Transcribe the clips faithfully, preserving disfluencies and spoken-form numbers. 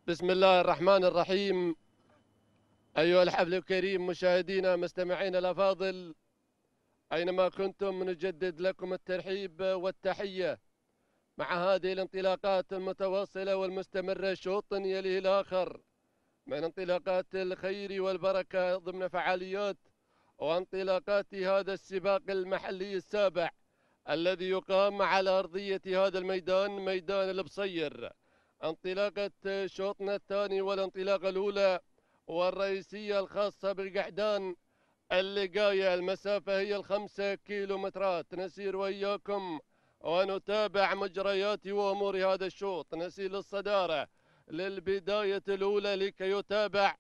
بسم الله الرحمن الرحيم. أيها الحفل الكريم، مشاهدينا مستمعينا الأفاضل أينما كنتم، نجدد لكم الترحيب والتحية مع هذه الانطلاقات المتواصلة والمستمرة، شوط يليه الآخر من انطلاقات الخير والبركة ضمن فعاليات وانطلاقات هذا السباق المحلي السابع الذي يقام على أرضية هذا الميدان، ميدان البصير. انطلاقة شوطنا الثاني والانطلاقة الأولى والرئيسية الخاصة بالقعدان اللقاية. المسافة هي الخمسة كيلومترات. نسير وإياكم ونتابع مجريات وأمور هذا الشوط. نسير للصدارة للبداية الأولى لكي يتابع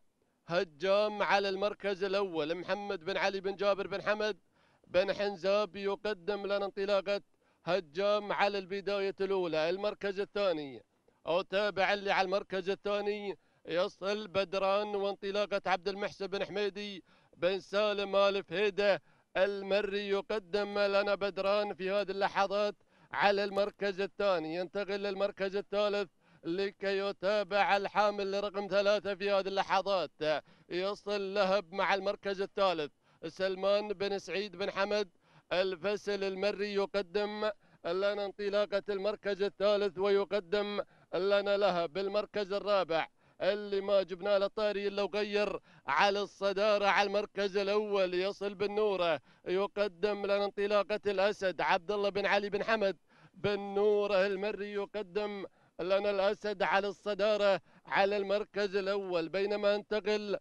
هجام على المركز الأول. محمد بن علي بن جابر بن حمد بن حنزاب يقدم لنا انطلاقة هجام على البداية الأولى. المركز الثاني أو تابع اللي على المركز الثاني يصل بدران وانطلاقة عبد المحسن بن حميدي بن سالم آل فهيدة المري. يقدم لنا بدران في هذه اللحظات على المركز الثاني. ينتقل للمركز الثالث لكي يتابع الحامل لرقم ثلاثة في هذه اللحظات. يصل لهب مع المركز الثالث. سلمان بن سعيد بن حمد الفسل المري يقدم لنا انطلاقة المركز الثالث، ويقدم لنا لهب بالمركز الرابع اللي ما جبنا له طاري الا وغير على الصداره على المركز الاول. يصل بالنوره يقدم لنا انطلاقه الاسد عبد الله بن علي بن حمد بن نوره المري. يقدم لنا الاسد على الصداره على المركز الاول، بينما انتقل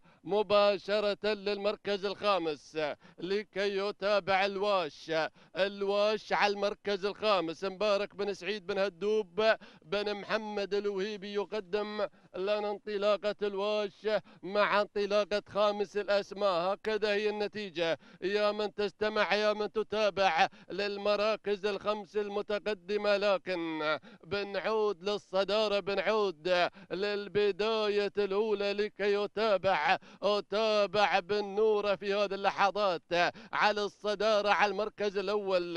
مباشره للمركز الخامس لكي يتابع الواش. الواش على المركز الخامس. مبارك بن سعيد بن هدوب بن محمد الوهيبي يقدم لنا انطلاقة الواش مع انطلاقة خامس الأسماء. هكذا هي النتيجة يا من تستمع، يا من تتابع للمراكز الخمس المتقدمة. لكن بنعود للصدارة، بنعود للبداية الأولى لكي يتابع أتابع بالنورة في هذه اللحظات على الصدارة على المركز الأول.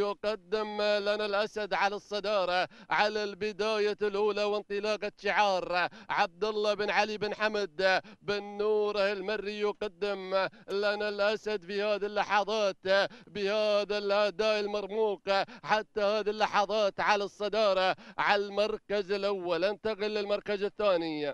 يقدم لنا الأسد على الصدارة على البداية الأولى، وانطلاقة شعار عبد الله بن علي بن حمد بن نوره المري. يقدم لنا الأسد في هذه اللحظات بهذا الأداء المرموق حتى هذه اللحظات على الصدارة على المركز الأول. انتقل للمركز الثاني.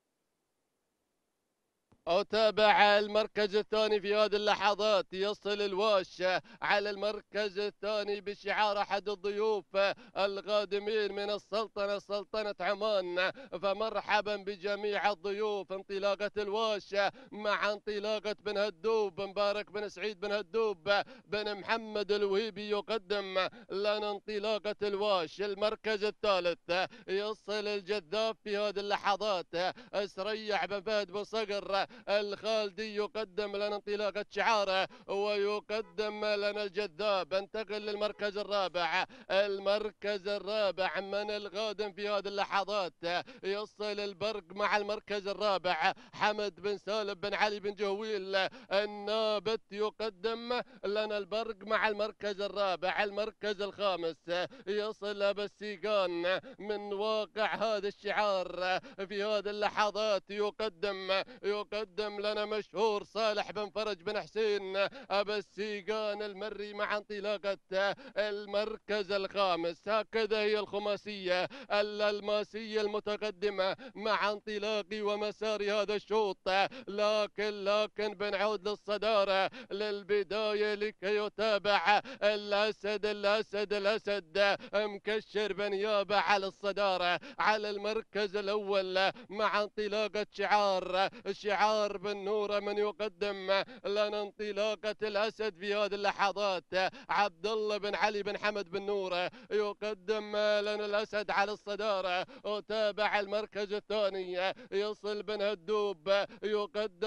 أتابع المركز الثاني في هذه اللحظات. يصل الواش على المركز الثاني بشعار أحد الضيوف القادمين من السلطنة، سلطنة عمان. فمرحبا بجميع الضيوف. انطلاقة الواش مع انطلاقة بن هدوب مبارك بن سعيد بن هدوب بن محمد الوهيبي. يقدم لنا انطلاقة الواش. المركز الثالث يصل الجذاب في هذه اللحظات. اسريع بن فهد بن صقر الخالدي يقدم لنا انطلاقة شعاره، ويقدم لنا الجذاب. انتقل للمركز الرابع. المركز الرابع من القادم في هذه اللحظات. يصل البرق مع المركز الرابع. حمد بن سالم بن علي بن جهويل النابت يقدم لنا البرق مع المركز الرابع. المركز الخامس يصل أبا السيقان من واقع هذا الشعار في هذه اللحظات. يقدم يقدم لنا مشهور صالح بن فرج بن حسين أبا السيقان المري مع انطلاقة المركز الخامس. هكذا هي الخماسية الألماسية المتقدمة مع انطلاق ومسار هذا الشوط. لكن لكن بنعود للصدارة للبداية لكي يتابع الأسد الأسد الأسد مكشر بنيابة على الصدارة على المركز الأول مع انطلاقة شعار شعار بن نورة من يقدم لنا انطلاقة الأسد في هذه اللحظات. عبد الله بن علي بن حمد بن نورة يقدم لنا الأسد على الصدارة. وتابع المركز الثاني. يصل بن هدوب يقدم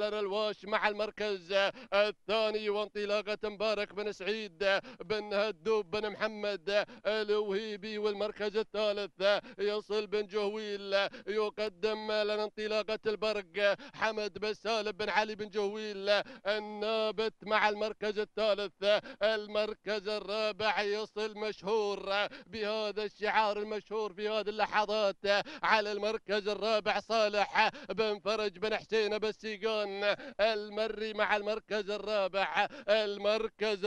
لنا الواش مع المركز الثاني، وانطلاقة مبارك بن سعيد بن هدوب بن محمد الوهيبي. والمركز الثالث يصل بن جهويل يقدم لنا انطلاقة البرق حمد بن سالم بن علي بن جهويل النابت مع المركز الثالث. المركز الرابع يصل مشهور بهذا الشعار المشهور في هذه اللحظات على المركز الرابع صالح بن فرج بن حسين بسيقان المري مع المركز الرابع. المركز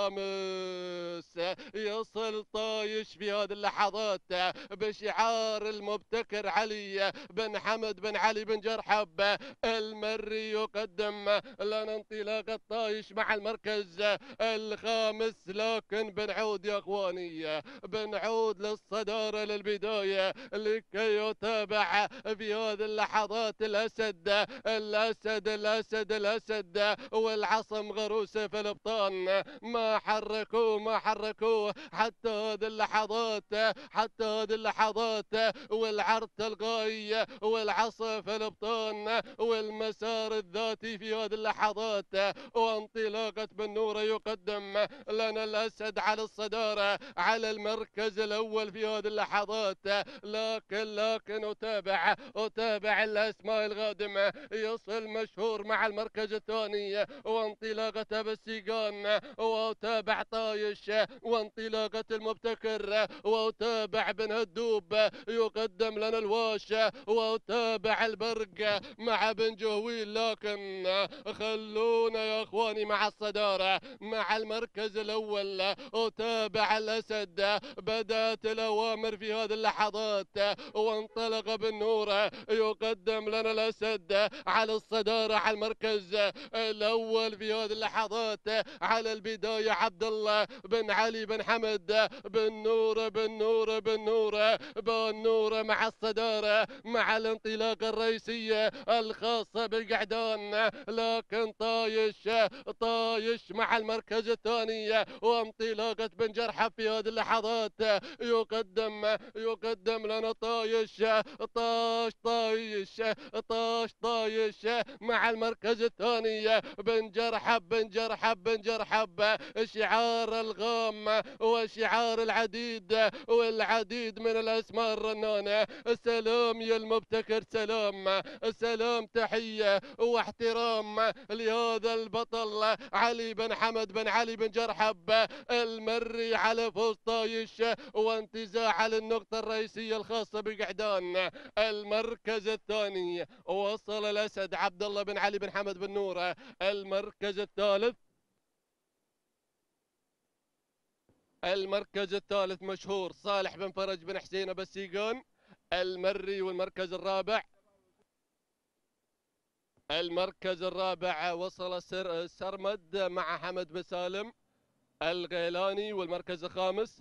الخامس يصل طايش في هذه اللحظات بشعار المبتكر علي بن حمد بن علي بن جرحب المري يقدم لنا انطلاقة طايش مع المركز الخامس. لكن بنعود يا اخواني، بنعود للصدارة للبداية لكي يتابع في هذه اللحظات الاسد الاسد الاسد الاسد والعصم غروسه في الابطان. ما حركوه ما حركوه حتى هذه اللحظات حتى هذه اللحظات والعرض تلقائي والعصا في الابطان والمسار الذاتي في هذه اللحظات. وانطلاقة بنورة يقدم لنا الاسد على الصدارة على المركز الاول في هذه اللحظات. لكن لكن اتابع اتابع الاسماء القادمة. يصل مشهور مع المركز الثاني وانطلاقة بالسيقان، واتابع طايش وانطلاقة المبتكر، واتابع بن هدوب يقدم لنا الواش، واتابع البرق مع بن جهويل. لكن خلونا يا اخواني مع الصدارة مع المركز الاول. اتابع الاسد، بدات الاوامر في هذه اللحظات وانطلق بالنور يقدم لنا الاسد على الصدارة على المركز الاول في هذه اللحظات. على البداية عبد الله بن علي بن حمد بن نور بن نور بن نور بن نور مع الصدارة مع الانطلاقة الرئيسية الخاصة بالقعدان. لكن طايش طايش مع المركز الثاني وانطلاقة بن جرحب في هذه اللحظات. يقدم يقدم لنا طايش طاش طايش طاش طايش مع المركز الثاني بن جرحب بن جرحب بن جرحب. شعار الغام وشعار العديد والعديد من الاسماء الرنانة. سلام يا المبتكر، سلام سلام، تحية واحترام لهذا البطل علي بن حمد بن علي بن جرحب المري على فوز طايش وانتزاع على النقطة الرئيسية الخاصة بقعدان. المركز الثاني وصل الاسد عبد الله بن علي بن حمد بن نور. المركز الثالث المركز الثالث مشهور صالح بن فرج بن حسين بسيقان المري. والمركز الرابع المركز الرابع وصل سر سرمد مع حمد بن سالم الغيلاني. والمركز الخامس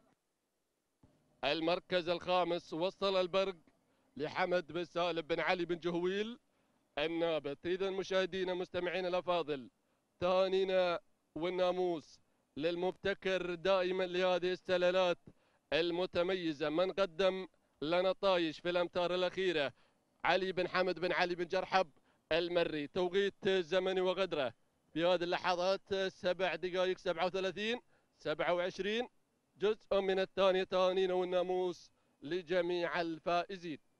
المركز الخامس وصل البرق لحمد بن سالم بن علي بن جهويل النابت. إذا مشاهدينا مستمعينا الأفاضل، ثانينا والناموس للمبتكر دائما لهذه السلالات المتميزة. من قدم لنا طايش في الأمتار الأخيرة علي بن حمد بن علي بن جرحب المري. توقيت زمني وقدره في هذه اللحظات سبع دقائق سبعة وثلاثين سبعة وعشرين. جزء من الثانية ثانينا والناموس لجميع الفائزين.